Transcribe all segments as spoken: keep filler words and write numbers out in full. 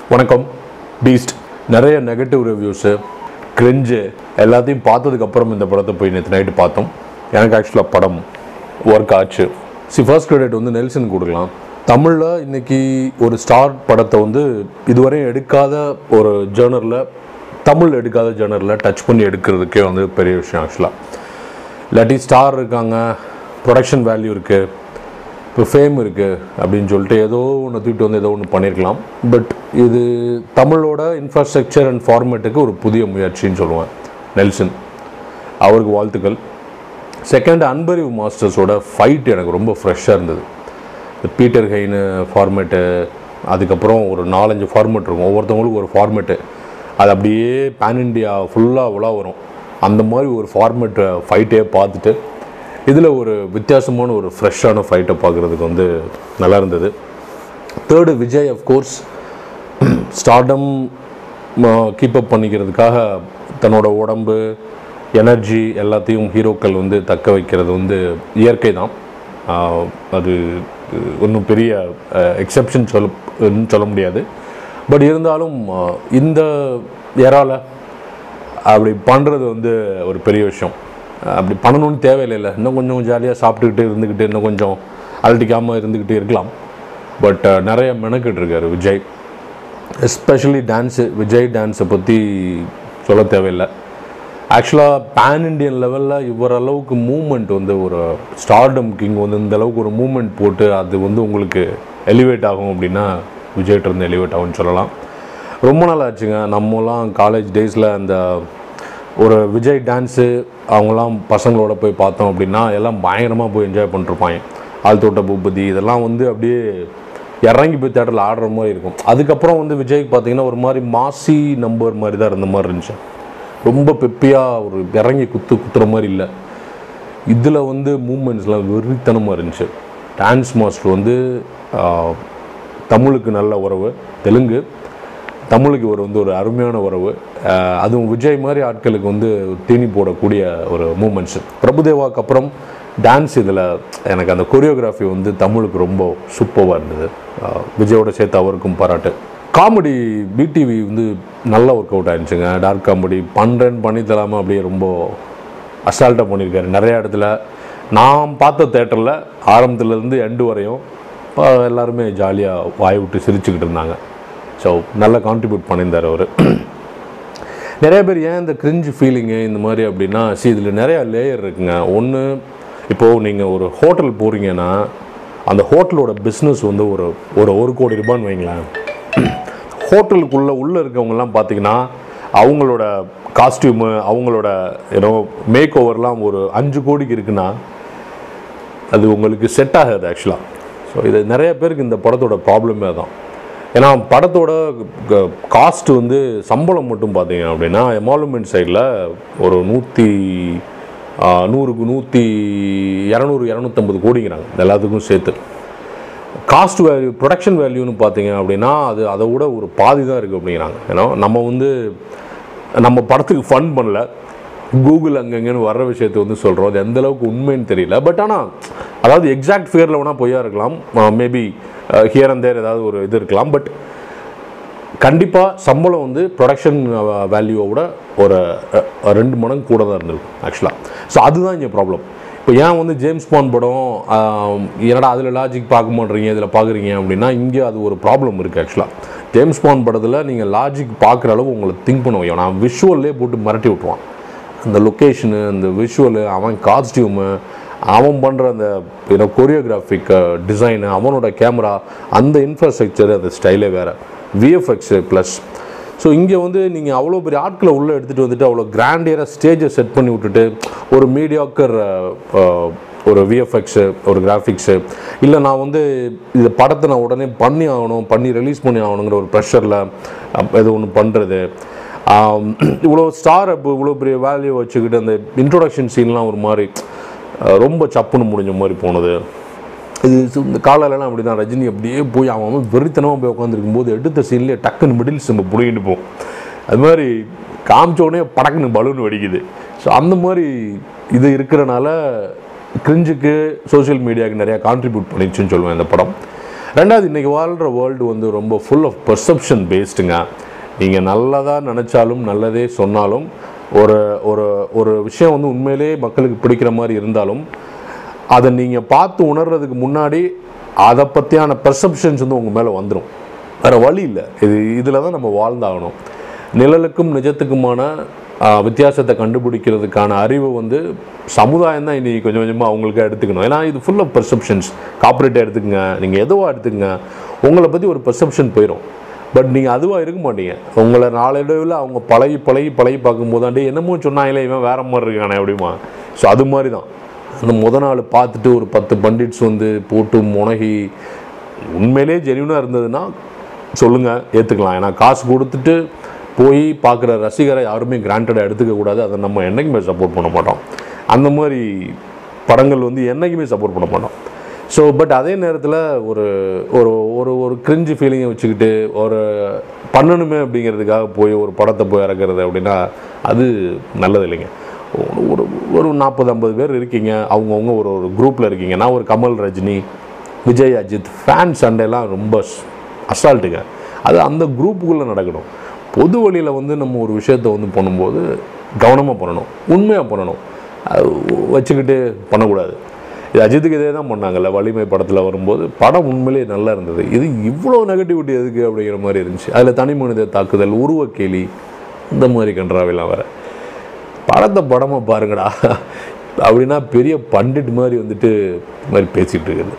வணக்கம் பீஸ்ட் நிறைய negative reviews cringe எல்லாத்தையும் பார்த்ததுக்கப்புறம் இந்த படத்தை போய் நேற்று நைட்டு பார்த்தோம். எனக்கு ஆக்சுவலாக படம் ஒர்க் ஆச்சு. சி ஃபர்ஸ்ட் கிரெடிட் வந்து நெல்சன் கொடுக்கலாம். தமிழில் இன்றைக்கி ஒரு ஸ்டார் படத்தை வந்து இதுவரையும் எடுக்காத ஒரு ஜேர்னரில் தமிழ் எடுக்காத ஜேர்னரில் டச் பண்ணி எடுக்கிறதுக்கே வந்து பெரிய விஷயம் ஆக்சுவலாக. இல்லாட்டி ஸ்டார் இருக்காங்க, ப்ரொடக்ஷன் வேல்யூ இருக்குது, இப்போ ஃபேம் இருக்குது அப்படின்னு சொல்லிட்டு ஏதோ ஒன்று தூக்கிட்டு வந்து ஏதோ ஒன்று பண்ணியிருக்கலாம். பட் இது தமிழோட இன்ஃப்ராஸ்ட்ரக்சர் அண்ட் ஃபார்மேட்டுக்கு ஒரு புதிய முயற்சின்னு சொல்லுவேன். நெல்சன் அவருக்கு வாழ்த்துக்கள். செகண்ட், அன்பரிவ் மாஸ்டர்ஸோட ஃபைட் எனக்கு ரொம்ப ஃப்ரெஷ்ஷாக இருந்தது. இந்த பீட்டர் ஹெய்னு ஃபார்மேட்டு, அதுக்கப்புறம் ஒரு நாலஞ்சு ஃபார்மேட் இருக்கும், ஒவ்வொருத்தவங்களுக்கும் ஒரு ஃபார்மேட்டு, அது அப்படியே பேன் இண்டியா ஃபுல்லாக உலா வரும். அந்த மாதிரி ஒரு ஃபார்மேட் ஃபைட்டே பார்த்துட்டு இதில் ஒரு வித்தியாசமான ஒரு ஃப்ரெஷ்ஷான ஃபைட்டை பார்க்குறதுக்கு வந்து நல்லா இருந்தது. Third, Vijay of course stardom keep up பண்ணிக்கிறதுக்காக தன்னோட உடம்பு, எனர்ஜி எல்லாத்தையும் ஹீரோக்கள் வந்து தக்க வைக்கிறது வந்து இயற்கை தான். அது ஒன்றும் பெரிய எக்ஸெப்ஷன் சொல்ல சொல்ல முடியாது. பட் இருந்தாலும் இந்த ஏரால அப்படி பண்ணுறது வந்து ஒரு பெரிய விஷயம். அப்படி பண்ணணும்னு தேவையில்லை. இன்னும் கொஞ்சம் ஜாலியாக சாப்பிட்டுக்கிட்டு இருந்துக்கிட்டு இன்னும் கொஞ்சம் அழட்டிக்காமல் இருந்துக்கிட்டு இருக்கலாம். பட் நிறைய மெனக்கிட்டு இருக்கார் விஜய். Especially dance. விஜய் டான்ஸை பற்றி சொல்ல தேவையில்லை. ஆக்சுவலாக பேன் இண்டியன் லெவலில் இவர் அளவுக்கு மூமெண்ட் வந்து ஒரு ஸ்டார்டம் கிங் வந்து இந்த அளவுக்கு ஒரு மூமெண்ட் போட்டு அது வந்து உங்களுக்கு எலிவேட் ஆகும் அப்படின்னா விஜய்கிட்ட இருந்து எலிவேட் ஆகும்னு சொல்லலாம். ரொம்ப நாள் ஆச்சுங்க. நம்மலாம் காலேஜ் டேஸில் அந்த ஒரு விஜய் டான்ஸு அவங்களாம் பசங்களோட போய் பார்த்தோம் அப்படின்னா எல்லாம் பயங்கரமாக போய் என்ஜாய் பண்ணிருப்பாங்க. ஆள் தோட்ட பூபதி இதெல்லாம் வந்து அப்படியே இறங்கி போய் தேட்டரில் ஆடுற மாதிரி இருக்கும். அதுக்கப்புறம் வந்து விஜய்க்கு பார்த்திங்கன்னா ஒரு மாதிரி மாசி நம்பர் மாதிரி தான் இருந்த மாதிரி இருந்துச்சு. ரொம்ப பெப்பியாக ஒரு இறங்கி குத்து குத்துற மாதிரி இல்லை. இதில் வந்து மூமெண்ட்ஸ்லாம் வெறித்தனமாக இருந்துச்சு. டான்ஸ் மாஸ்டர் வந்து தமிழுக்கு நல்ல உறவு, தெலுங்கு தமிழுக்கு ஒரு வந்து ஒரு அருமையான உறவு. அதுவும் விஜய் மாதிரி ஆட்களுக்கு வந்து தீனி போடக்கூடிய ஒரு மூமெண்ட்ஸ். பிரபுதேவாவுக்கு அப்புறம் டான்ஸ் இதில் எனக்கு அந்த கொரியோகிராஃபி வந்து தமிழுக்கு ரொம்ப சூப்பராக இருந்தது. விஜயோட சேர்த்து அவருக்கும் பாராட்டு. காமெடி பிடிவி வந்து நல்லா ஒர்க் அவுட் ஆகிடுச்சுங்க. டார்க் காமெடி பண்ணுறேன்னு பண்ணி தராமல் அப்படியே ரொம்ப அசால்ட்டாக பண்ணியிருக்காரு நிறையா இடத்துல. நான் பார்த்த தேட்டரில் ஆரம்பத்துலேருந்து எண்டு வரையும் எல்லாருமே ஜாலியாக வாய் விட்டு சிரிச்சுக்கிட்டு இருந்தாங்க. ஸோ நல்லா கான்ட்ரிபியூட் பண்ணியிருந்தார் அவர். நிறைய பேர் ஏன் இந்த கிரிஞ்சு ஃபீலிங்கு இந்த மாதிரி அப்படின்னா, சி இதில் நிறையா லேயர் இருக்குங்க. ஒன்று, இப்போது நீங்கள் ஒரு ஹோட்டல் போகிறீங்கன்னா அந்த ஹோட்டலோட பிஸ்னஸ் வந்து ஒரு ஒரு ஒரு கோடி ரூபான்னு வைங்களேன். ஹோட்டலுக்குள்ளே உள்ளே இருக்கவங்கலாம் பார்த்திங்கன்னா அவங்களோட காஸ்டியூமு, அவங்களோட ஏன்னோ மேக் ஓவர்லாம் ஒரு அஞ்சு கோடிக்கு இருக்குன்னா அது உங்களுக்கு செட் ஆகாது ஆக்சுவலாக. ஸோ இது நிறைய பேருக்கு இந்த படத்தோட ப்ராப்ளமே தான். ஏன்னா படத்தோட காஸ்ட்டு வந்து சம்பளம் மட்டும் பார்த்தீங்க அப்படின்னா எமாலுமெண்ட் சைடில் ஒரு நூற்றி நூறுக்கு நூற்றி இரநூறு இரநூத்தம்பது கோடிங்கிறாங்க எல்லாத்துக்கும் சேர்த்து. காஸ்ட் வேல்யூ, ப்ரொடக்ஷன் வேல்யூன்னு பார்த்தீங்க அப்படின்னா அது அதை விட ஒரு பாதி தான் இருக்குது அப்படிங்கிறாங்க. ஏன்னா நம்ம வந்து நம்ம படத்துக்கு ஃபண்ட் பண்ணல, கூகுள் அங்கங்கன்னு வர்ற விஷயத்தை வந்து சொல்கிறோம். அது எந்தளவுக்கு உண்மைன்னு தெரியல. பட் ஆனால் அதாவது எக்ஸாக்ட் ஃபிகரில் வேணால் பொய்யா இருக்கலாம், மேபி ஹியர் அண்ட் தேர் ஏதாவது ஒரு இது இருக்கலாம். பட் கண்டிப்பாக சம்பளம் வந்து ப்ரொடக்ஷன் வேல்யூவோட ஒரு ரெண்டு மடங்கு கூட தான் இருந்திருக்கும் ஆக்சுவலாக. ஸோ அதுதான் இங்கே ப்ராப்ளம். இப்போ ஏன் வந்து ஜேம்ஸ் பாண்ட் படம் என்னடா அதில் லாஜிக் பார்க்க மாட்டேறீங்க இதில் பார்க்குறீங்க அப்படின்னா இங்கே அது ஒரு ப்ராப்ளம் இருக்குது ஆக்சுவலாக. ஜேம்ஸ் பாண்ட் படத்தில் நீங்கள் லாஜிக் பார்க்குற அளவு உங்களை திங்க் பண்ண வையும். நான் விஷுவல்லே போட்டு மிரட்டி விட்ருவான். அந்த லொக்கேஷனு, அந்த விஷுவலு, அவன் காஸ்டியூமு, அவன் பண்ணுற அந்த ஏன்னா கொரியோகிராஃபிக் டிசைனு, அவனோட கேமரா, அந்த இன்ஃப்ராஸ்ட்ரக்சரு, அந்த ஸ்டைலே வேறு, விஎஃப்எக்ஸு ப்ளஸ். ஸோ இங்கே வந்து நீங்கள் அவ்வளோ பெரிய ஆட்களை உள்ளே எடுத்துகிட்டு வந்துட்டு அவ்வளோ கிராண்டியராக ஸ்டேஜை செட் பண்ணி விட்டுட்டு ஒரு மீடியாக்கர் ஒரு விஎஃப்எக்ஸு, ஒரு கிராஃபிக்ஸு, இல்லை நான் வந்து இந்த படத்தை நான் உடனே பண்ணி ஆகணும், பண்ணி ரிலீஸ் பண்ணி ஆகணுங்கிற ஒரு ப்ரெஷரில் எது ஒன்று பண்ணுறது. இவ்வளோ ஸ்டார் அப் இவ்வளோ பெரிய வேல்யூ வச்சுக்கிட்டு அந்த இன்ட்ரொடக்ஷன் சீன்லாம் ஒரு மாதிரி ரொம்ப சப்புன்னு முடிஞ்ச மாதிரி போனது. இது இந்த காலையிலலாம் அப்படி தான் ரஜினி அப்படியே போய் அவன் வெறித்தனமாக போய் உட்காந்துருக்கும் போது எடுத்த சீன்லேயே டக்குன்னு மிடில் நம்ம பிடிக்கிட்டு போவோம். அது மாதிரி காமிச்சோடனே படக்குன்னு பலூன் வெடிக்குது. ஸோ அந்த மாதிரி இது இருக்கிறனால கிரிஞ்சுக்கு சோஷியல் மீடியாவுக்கு நிறையா கான்ட்ரிபியூட் பண்ணிடுச்சுன்னு சொல்லுவேன் இந்த படம். ரெண்டாவது, இன்றைக்கி வாழ்கிற வேர்ல்டு வந்து ரொம்ப ஃபுல் ஆஃப் பெர்செப்ஷன் பேஸ்டுங்க. நீங்கள் நல்லதாக நினச்சாலும் நல்லதே சொன்னாலும் ஒரு ஒரு ஒரு விஷயம் வந்து உண்மையிலே மக்களுக்கு பிடிக்கிற மாதிரி இருந்தாலும் அதை நீங்கள் பார்த்து உணர்றதுக்கு முன்னாடி அதை பற்றியான பெர்செப்ஷன்ஸ் வந்து உங்கள் மேலே வந்துடும். வேறு வழி இல்லை. இது இதில் தான் நம்ம வாழ்ந்தாகணும். நிழலுக்கும் நிஜத்துக்குமான வித்தியாசத்தை கண்டுபிடிக்கிறதுக்கான அறிவு வந்து சமுதாயம் தான் இன்றைக்கி கொஞ்சம் கொஞ்சமாக அவங்களுக்கு எடுத்துக்கணும். ஏன்னா இது ஃபுல் ஆஃப் பெர்செப்ஷன்ஸ். கார்ப்பரேட்டை எடுத்துக்கங்க, நீங்கள் எதுவாக எடுத்துக்கங்க, உங்களை பற்றி ஒரு பெர்செப்ஷன் போயிடும். பட் நீங்கள் அதுவாக இருக்க மாட்டீங்க. உங்களை நாளடைவில் அவங்க பழகி பழகி பழகி பார்க்கும்போது ஆண்டே என்னமோ சொன்னாங்களே இவன் வேறு மாதிரி இருக்கானே அப்படிமா. ஸோ அது மாதிரி தான் அந்த முத நாள் பார்த்துட்டு ஒரு பத்து பண்டிட்ஸ் வந்து போட்டு முனகி உண்மையிலே ஜென்யூனாக இருந்ததுன்னா சொல்லுங்கள், ஏற்றுக்கலாம். ஏன்னா காசு கொடுத்துட்டு போய் பார்க்குற ரசிகரை யாருமே கிராண்டடாக எடுத்துக்கக்கூடாது. அதை நம்ம என்றைக்குமே சப்போர்ட் பண்ண மாட்டோம். அந்த மாதிரி படங்கள் வந்து என்றைக்குமே சப்போர்ட் பண்ண மாட்டோம். ஸோ பட் அதே நேரத்தில் ஒரு ஒரு ஒரு ஒரு கிரிஞ்சு ஃபீலிங்கை வச்சுக்கிட்டு ஒரு பண்ணணுமே அப்படிங்கிறதுக்காக போய் ஒரு படத்தை போய் இறக்குறது அப்படின்னா அது நல்லது இல்லைங்க. ஒரு ஒரு நாற்பது ஐம்பது பேர் இருக்கீங்க, அவங்கவுங்க ஒரு ஒரு குரூப்பில் இருக்கீங்க. நான் ஒரு கமல், ரஜினி, விஜய், அஜித் ஃபேன் சண்டைலாம் ரொம்ப அசால்ட்டுங்க. அது அந்த குரூப்புக்குள்ளே நடக்கணும். பொது வழியில் வந்து நம்ம ஒரு விஷயத்தை வந்து பண்ணும்போது கவனமாக பண்ணணும், உண்மையாக பண்ணணும். அது வச்சுக்கிட்டு பண்ணக்கூடாது. இது அஜித்துக்கு இதே தான் பண்ணாங்கல்ல வலிமை படத்தில் வரும்போது. படம் உண்மையிலே நல்லா இருந்தது. இது இவ்வளோ நெகட்டிவிட்டி எதுக்கு அப்படிங்கிற மாதிரி இருந்துச்சு. அதில் தனி மனித தாக்குதல், உருவக்கேலி, இந்த மாதிரி கன்றாவெல்லாம் வேறு. படத்தை படமாக பாருங்கடா அப்படின்னா பெரிய பண்டிட் மாதிரி வந்துட்டு மாதிரி பேசிகிட்டு இருக்குது.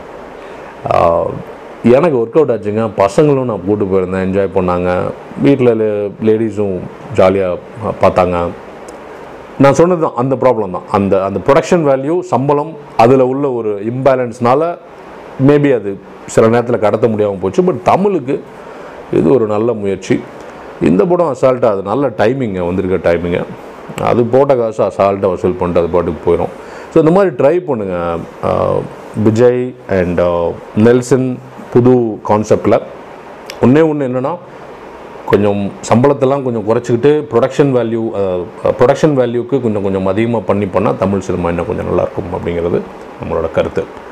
எனக்கு ஒர்க் அவுட் ஆச்சுங்க. பசங்களும் நான் கூட்டு போயிருந்தேன், என்ஜாய் பண்ணாங்க. வீட்டில் லேடிஸும் ஜாலியாக பார்த்தாங்க. நான் சொன்னது தான் அந்த ப்ராப்ளம் தான். அந்த அந்த ப்ரொடக்ஷன் வேல்யூ, சம்பளம், அதில் உள்ள ஒரு இம்பேலன்ஸ்னால மேபி அது சில நேரத்தில் கடத்த முடியாமல் போச்சு. பட் தமிழுக்கு இது ஒரு நல்ல முயற்சி. இந்த படம் அசால்ட்டாக அது நல்ல டைமிங்க வந்திருக்க டைமிங்க. அது போட்ட காசு அசால்ட்டாக வசூல் பண்ணிட்டு அது பாட்டுக்கு போயிடும். ஸோ இந்த மாதிரி ட்ரை பண்ணுங்கள். விஜய் அண்ட் நெல்சன் புது கான்செப்டில் ஒன்றே ஒன்று என்னென்னா, கொஞ்சம் சம்பளத்தெல்லாம் கொஞ்சம் குறைச்சிக்கிட்டு ப்ரொடக்ஷன் வேல்யூ ப்ரொடக்ஷன் வேல்யூக்கு கொஞ்சம் கொஞ்சம் அதிகமாக பண்ணி பண்ணால் தமிழ் சினிமா இன்னும் கொஞ்சம் நல்லாயிருக்கும் அப்படிங்கிறது நம்மளோட கருத்து.